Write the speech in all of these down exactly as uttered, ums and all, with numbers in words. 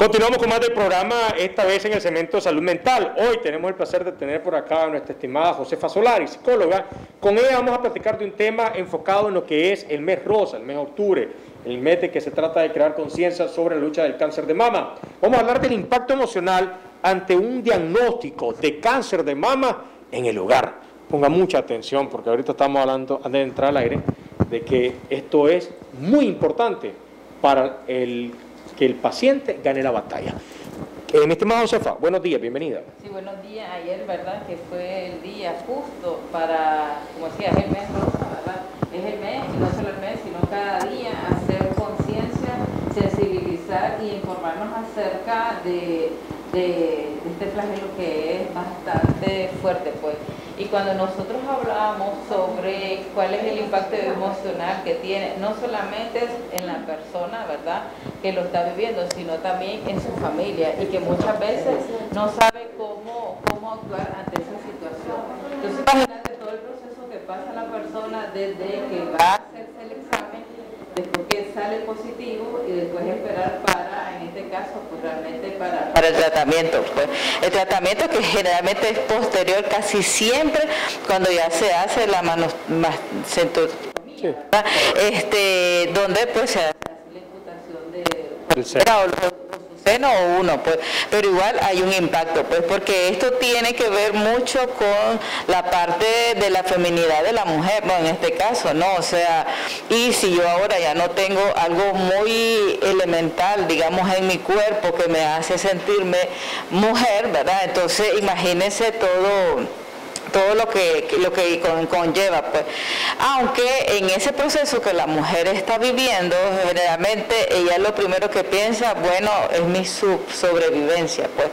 Continuamos con más del programa, esta vez en el segmento de salud mental. Hoy tenemos el placer de tener por acá a nuestra estimada Josefa Solari, psicóloga. Con ella vamos a platicar de un tema enfocado en lo que es el mes rosa, el mes de octubre, el mes de que se trata de crear conciencia sobre la lucha del cáncer de mama. Vamos a hablar del impacto emocional ante un diagnóstico de cáncer de mama en el hogar. Ponga mucha atención porque ahorita estamos hablando, antes de entrar al aire, de que esto es muy importante para el que el paciente gane la batalla. Eh, mi estimada Josefa, buenos días, bienvenida. Sí, buenos días. Ayer, ¿verdad? Que fue el día justo para, como decía, es el mes rosa, ¿verdad? Es el mes, y no solo el mes, sino cada día hacer conciencia, sensibilizar y informarnos acerca de, de, de este flagelo que es bastante fuerte, pues. Y cuando nosotros hablamos sobre cuál es el impacto emocional que tiene, no solamente en la persona, ¿verdad?, que lo está viviendo, sino también en su familia y que muchas veces no sabe cómo, cómo actuar ante esa situación. Entonces, imagínate todo el proceso que pasa la persona desde que va a hacerse el examen, después que sale positivo y después esperar para, en este caso, pues realmente para, para el tratamiento. Pues. El tratamiento que generalmente es posterior casi siempre cuando ya se hace la mastectomía, sí. este, donde pues se hace la imputación de seno o uno, pues, pero igual hay un impacto, pues, porque esto tiene que ver mucho con la parte de la feminidad de la mujer, bueno, en este caso, ¿no? O sea, y si yo ahora ya no tengo algo muy elemental, digamos, en mi cuerpo que me hace sentirme mujer, ¿verdad? Entonces, imagínense todo todo lo que, lo que conlleva, pues. Aunque en ese proceso que la mujer está viviendo, generalmente ella lo primero que piensa, bueno, es mi sub sobrevivencia, pues.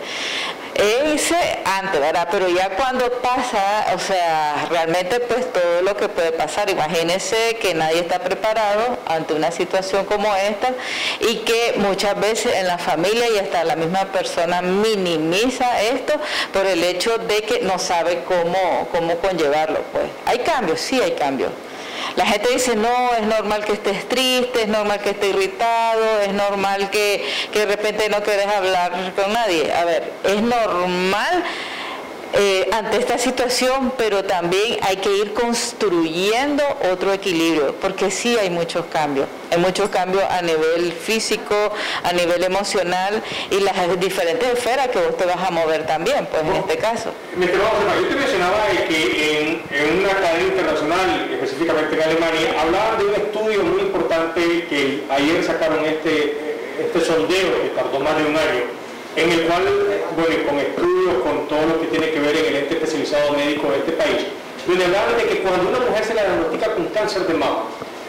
Ese antes, ¿verdad? Pero ya cuando pasa, o sea, realmente pues todo lo que puede pasar, imagínense que nadie está preparado ante una situación como esta y que muchas veces en la familia y hasta la misma persona minimiza esto por el hecho de que no sabe cómo, cómo conllevarlo, pues. ¿Hay cambios? Sí hay cambios. La gente dice, no, es normal que estés triste, es normal que estés irritado, es normal que, que de repente no quieres hablar con nadie. A ver, es normal eh, ante esta situación, pero también hay que ir construyendo otro equilibrio, porque sí hay muchos cambios. Hay muchos cambios a nivel físico, a nivel emocional y las diferentes esferas que vos te vas a mover también, pues en este caso. Mi estimado José, yo te mencionaba que en, en una cadena internacional, específicamente en Alemania, hablaban de un estudio muy importante que ayer sacaron este, este sondeo que tardó más de un año, en el cual, bueno, con estudios, con todo lo que tiene que ver en el ente especializado médico de este país, donde hablaban de que cuando una mujer se le diagnostica con cáncer de mama,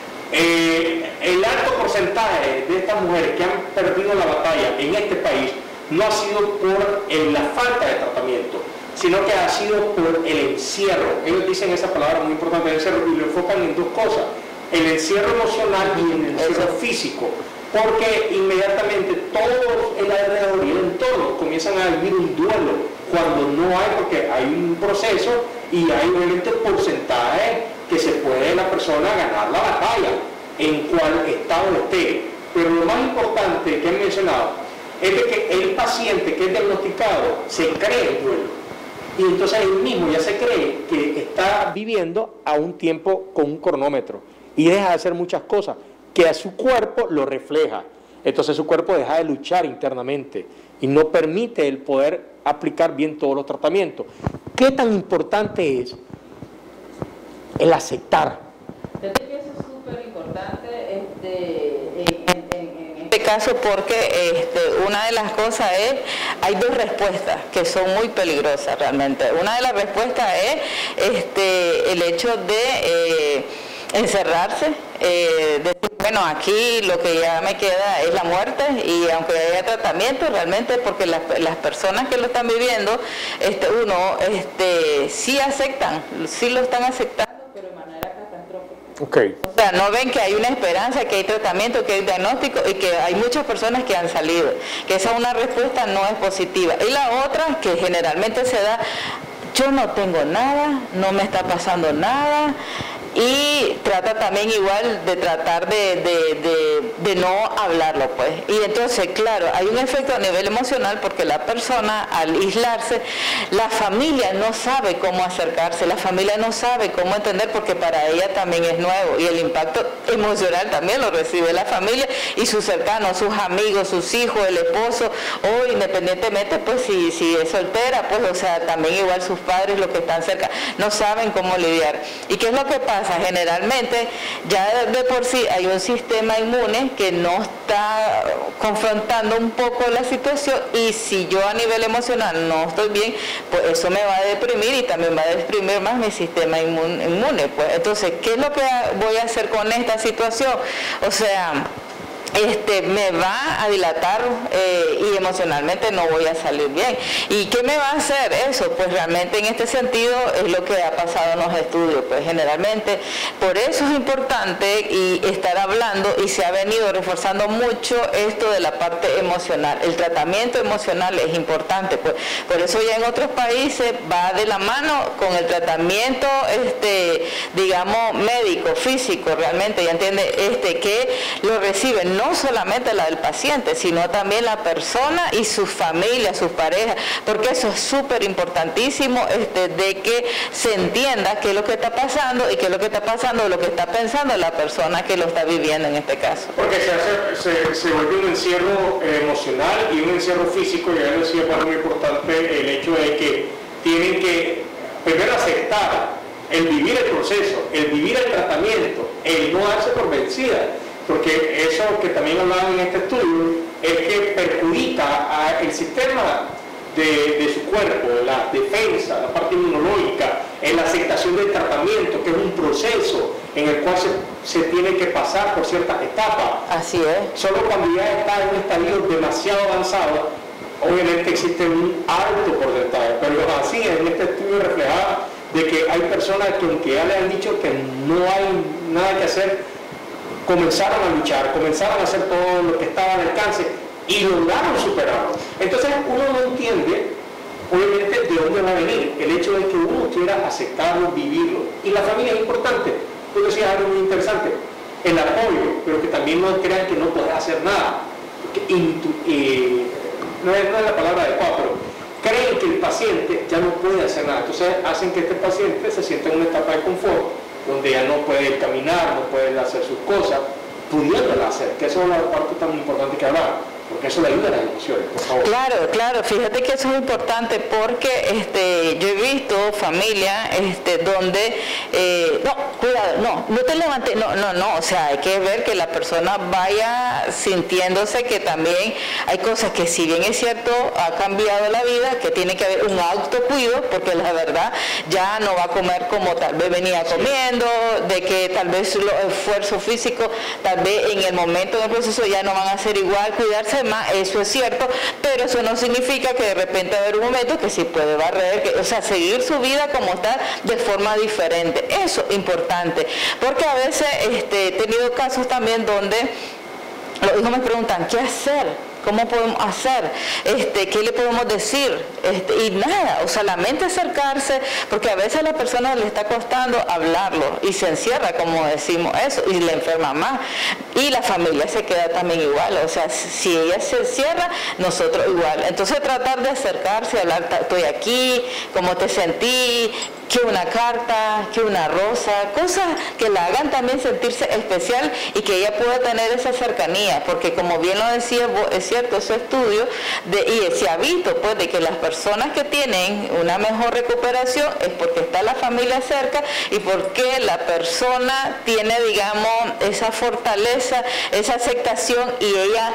Eh, el alto porcentaje de estas mujeres que han perdido la batalla en este país no ha sido por eh, la falta de tratamiento, sino que ha sido por el encierro. Ellos dicen esa palabra muy importante, el encierro, y lo enfocan en dos cosas: el encierro emocional y el encierro físico, porque inmediatamente todo el alrededor y el entorno comienzan a vivir un duelo cuando no hay, porque hay un proceso y hay obviamente porcentaje que se puede la persona ganar la batalla en cual estado esté. Pero lo más importante que he mencionado es de que el paciente que es diagnosticado se cree el duelo y entonces él mismo ya se cree que está viviendo a un tiempo con un cronómetro y deja de hacer muchas cosas que a su cuerpo lo refleja. Entonces su cuerpo deja de luchar internamente y no permite el poder aplicar bien todos los tratamientos. ¿Qué tan importante es el aceptar? Yo creo que eso es súper importante este, en, en, en este caso, porque este, una de las cosas es, hay dos respuestas que son muy peligrosas realmente. Una de las respuestas es este, el hecho de eh, encerrarse, eh, decir, bueno, aquí lo que ya me queda es la muerte, y aunque haya tratamiento, realmente porque las, las personas que lo están viviendo, este, uno, este, sí aceptan, sí lo están aceptando, pero de manera catastrófica. Okay. O sea, no ven que hay una esperanza, que hay tratamiento, que hay diagnóstico y que hay muchas personas que han salido, que esa una respuesta no es positiva. Y la otra, que generalmente se da, yo no tengo nada, no me está pasando nada, y trata también igual de tratar de, de, de, de no hablarlo, pues. Y entonces, claro, hay un efecto a nivel emocional porque la persona al aislarse, la familia no sabe cómo acercarse, la familia no sabe cómo entender porque para ella también es nuevo y el impacto emocional también lo recibe la familia y sus cercanos, sus amigos, sus hijos, el esposo, o independientemente, pues si, si es soltera, pues o sea, también igual sus padres, los que están cerca, no saben cómo lidiar. ¿Y qué es lo que pasa? Generalmente, ya de por sí hay un sistema inmune que no está confrontando un poco la situación y si yo a nivel emocional no estoy bien, pues eso me va a deprimir y también va a deprimir más mi sistema inmune. Pues. Entonces, ¿qué es lo que voy a hacer con esta situación? O sea, Este, me va a dilatar eh, y emocionalmente no voy a salir bien. ¿Y qué me va a hacer eso? Pues realmente en este sentido es lo que ha pasado en los estudios, pues generalmente por eso es importante y estar hablando y se ha venido reforzando mucho esto de la parte emocional. El tratamiento emocional es importante, pues por eso ya en otros países va de la mano con el tratamiento, este, digamos, médico, físico, realmente, ya entiende, este, que lo reciben, no solamente la del paciente, sino también la persona y sus familias, sus parejas, porque eso es súper importantísimo, este, de que se entienda qué es lo que está pasando y qué es lo que está pasando, lo que está pensando la persona que lo está viviendo en este caso. Porque se, hace, se, se vuelve un encierro eh, emocional y un encierro físico, y ya decía, es muy importante el hecho de que tienen que primero aceptar el vivir el proceso, el vivir el tratamiento, el no darse por vencida. Porque eso que también hablaban en este estudio es que perjudica al sistema de, de su cuerpo, la defensa, la parte inmunológica, en la aceptación del tratamiento, que es un proceso en el cual se, se tiene que pasar por ciertas etapas. Así es. Solo cuando ya está en un estadio demasiado avanzado, obviamente existe un alto porcentaje, pero así en este estudio reflejaba de que hay personas que aunque ya le han dicho que no hay nada que hacer, comenzaron a luchar, comenzaron a hacer todo lo que estaba al alcance y lograron superarlo. Entonces uno no entiende, obviamente, de dónde va a venir el hecho de que uno quiera aceptarlo, vivirlo. Y la familia es importante. Tú decías algo muy interesante, el apoyo, pero que también no crean que no puedes hacer nada. Intu eh, no, es, no es la palabra adecuada, pero creen que el paciente ya no puede hacer nada. Entonces hacen que este paciente se sienta en una etapa de confort, donde ya no puede caminar, no puede hacer sus cosas, pudiéndola hacer, que eso es una parte tan importante que hablar, porque eso le ayuda a las emociones, por favor. Claro, claro, fíjate que eso es importante porque este, yo he visto familias este, donde, eh, no, cuidado, no, no te levantes, no, no, no, o sea, hay que ver que la persona vaya sintiéndose que también hay cosas que si bien es cierto, ha cambiado la vida, que tiene que haber un autocuido, porque la verdad ya no va a comer como tal vez venía comiendo, de que tal vez los esfuerzos físicos, tal vez en el momento del proceso ya no van a ser igual, cuidarse más, eso es cierto, pero eso no significa que de repente va a haber un momento que sí puede barrer, que, o sea, seguir su vida como está de forma diferente. Eso es importante, porque a veces este, he tenido casos también donde los hijos me preguntan, ¿qué hacer? ¿Cómo podemos hacer? Este, ¿Qué le podemos decir? Este, y nada, o solamente acercarse, porque a veces a la persona le está costando hablarlo y se encierra, como decimos eso, y le enferma más. Y la familia se queda también igual, o sea, si ella se encierra, nosotros igual. Entonces tratar de acercarse, hablar, estoy aquí, ¿cómo te sentí? Que una carta, que una rosa, cosas que la hagan también sentirse especial y que ella pueda tener esa cercanía, porque como bien lo decía, es cierto, ese estudio, de, y se ha visto pues de que las personas que tienen una mejor recuperación es porque está la familia cerca y porque la persona tiene, digamos, esa fortaleza, esa aceptación y ella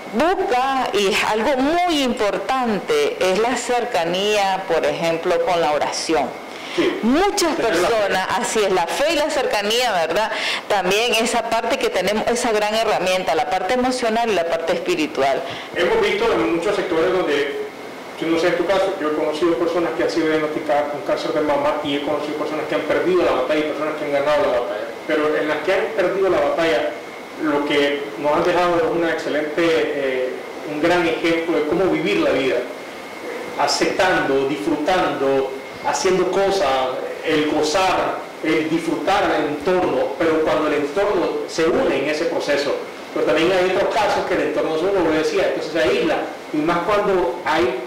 busca, y es algo muy importante, es la cercanía, por ejemplo, con la oración. Sí. Muchas personas, así es, la fe y la cercanía, ¿verdad? También esa parte que tenemos, esa gran herramienta, la parte emocional y la parte espiritual. Hemos visto en muchos sectores donde, yo no sé en tu caso, yo he conocido personas que han sido diagnosticadas con cáncer de mama y he conocido personas que han perdido la batalla y personas que han ganado la batalla. Pero en las que han perdido la batalla, lo que nos han dejado es una excelente, eh, un gran ejemplo de cómo vivir la vida, aceptando, disfrutando, haciendo cosas, el gozar, el disfrutar el entorno, pero cuando el entorno se une en ese proceso. Pero también hay otros casos que el entorno no se une, como decía, entonces se aísla, y más cuando hay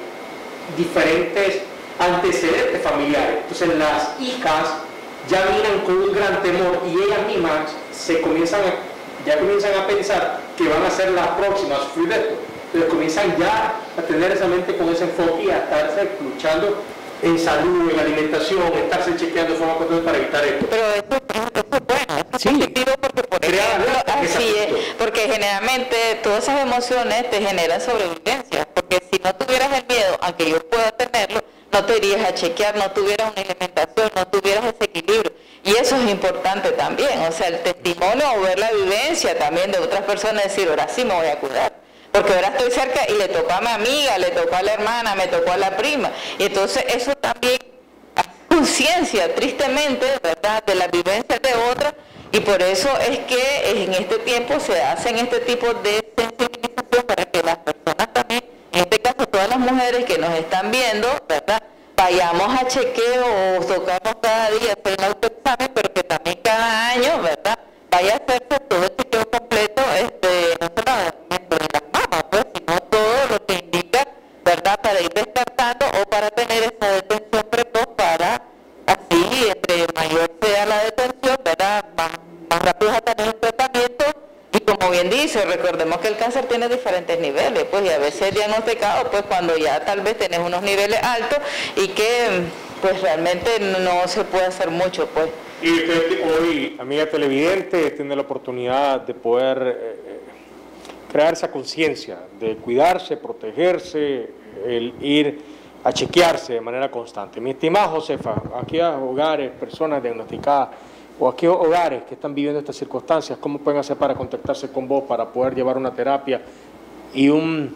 diferentes antecedentes familiares. Entonces las hijas ya miran con un gran temor y ellas mismas se comienzan a, ya comienzan a pensar que van a ser las próximas a sufrir esto. Entonces comienzan ya a tener esa mente con ese enfoque y a estarse luchando en salud, en alimentación, estarse chequeando de forma constante para evitar esto. Pero eso, eso es bueno, eso es Sí. positivo porque, por ejemplo, así es, porque generalmente todas esas emociones te generan sobrevivencia, porque si no tuvieras el miedo, aunque yo pueda tenerlo, no te irías a chequear, no tuvieras una alimentación, no tuvieras ese equilibrio. Y eso es importante también, o sea, el testimonio o ver la vivencia también de otras personas, decir, ahora sí me voy a cuidar. Porque ahora estoy cerca y le tocó a mi amiga, le tocó a la hermana, me tocó a la prima. Y entonces eso también hace conciencia, tristemente, ¿verdad?, de la vivencia de otras. Y por eso es que en este tiempo se hacen este tipo de sensibilización para que las personas también, en este caso todas las mujeres que nos están viendo, ¿verdad?, vayamos a chequeo o tocamos cada día, hacer el autoexamen, pero que también cada año, ¿verdad?, vaya a hacerse todo el chequeo completo, este, no solamente de las mamas, pues, sino todo lo que indica, ¿verdad?, para ir descartando o para tener esa detención precoz, para así, entre mayor sea la detención, ¿verdad?, más, más rápido a tener un tratamiento. Y como bien dice, recordemos que el cáncer tiene diferentes niveles, pues, y a veces es diagnosticado, pues, cuando ya tal vez tenés unos niveles altos y que, pues, realmente no se puede hacer mucho, pues. Y usted hoy, amiga televidente, tiene la oportunidad de poder eh, crear esa conciencia, de cuidarse, protegerse, el ir a chequearse de manera constante. Mi estimada Josefa, aquellos hogares, personas diagnosticadas, o aquellos hogares que están viviendo estas circunstancias, ¿cómo pueden hacer para contactarse con vos, para poder llevar una terapia y, un,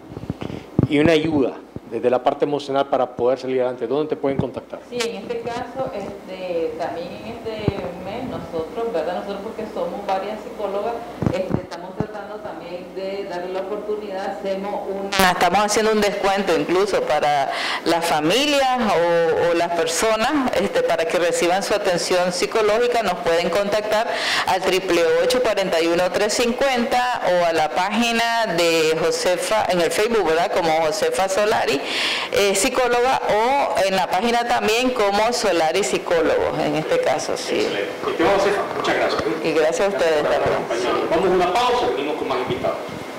y una ayuda desde la parte emocional para poder salir adelante? ¿Dónde te pueden contactar? Sí, en este caso, este, también en este mes nosotros, ¿verdad? Nosotros porque somos varias psicólogas, este, estamos tratando también de darle la oportunidad, hacemos una, estamos haciendo un descuento incluso para las familias o, o las personas, este, para que reciban su atención psicológica. Nos pueden contactar al triple ocho, cuarenta y uno, trescientos cincuenta o a la página de Josefa, en el Facebook, ¿verdad?, como Josefa Solari, eh, psicóloga, o en la página también como Solari Psicólogos, en este caso, sí. Excelente. Estimado Josefa, muchas gracias. Y gracias a ustedes también. Vamos a una pausa, venimos con más invitados.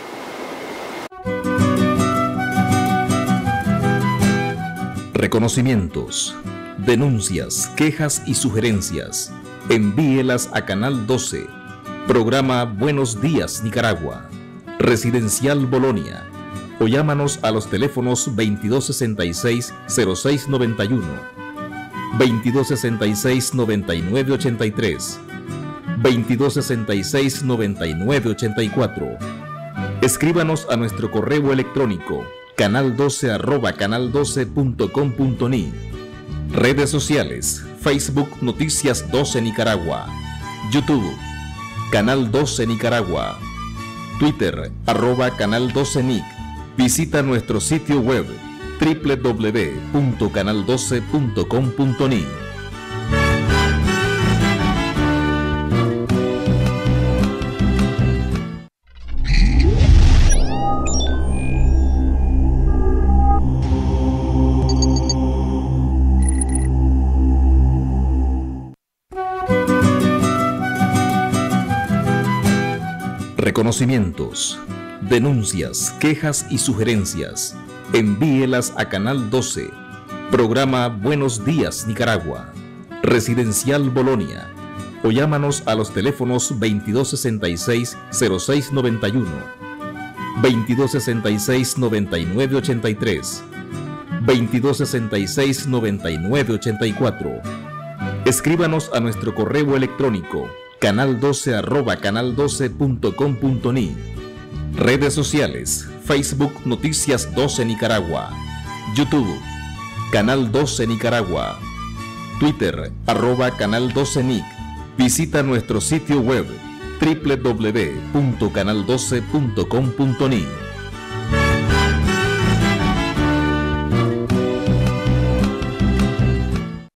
Reconocimientos, denuncias, quejas y sugerencias. Envíelas a Canal doce, programa Buenos Días Nicaragua, Residencial Bolonia, o llámanos a los teléfonos veintidós sesenta y seis, cero seis noventa y uno, veintidós sesenta y seis, noventa y nueve ochenta y tres, veintidós sesenta y seis, noventa y nueve ochenta y cuatro. Escríbanos a nuestro correo electrónico canal doce arroba canal doce punto com punto ni. Redes sociales: Facebook Noticias doce Nicaragua, YouTube Canal doce Nicaragua, Twitter arroba Canal doce Nic. Visita nuestro sitio web doble u doble u doble u punto canal doce punto com punto ni. Reconocimientos, denuncias, quejas y sugerencias. Envíelas a Canal doce, programa Buenos Días Nicaragua, Residencial Bolonia, o llámanos a los teléfonos veintidós sesenta y seis, cero seis noventa y uno, veintidós sesenta y seis, noventa y nueve ochenta y tres, veintidós sesenta y seis, noventa y nueve ochenta y cuatro. Escríbanos a nuestro correo electrónico canal doce arroba canal doce punto com punto ni. Redes sociales: Facebook Noticias doce Nicaragua, YouTube Canal doce Nicaragua, Twitter arroba Canal doce Nic. Visita nuestro sitio web doble u doble u doble u punto canal doce punto com punto ni.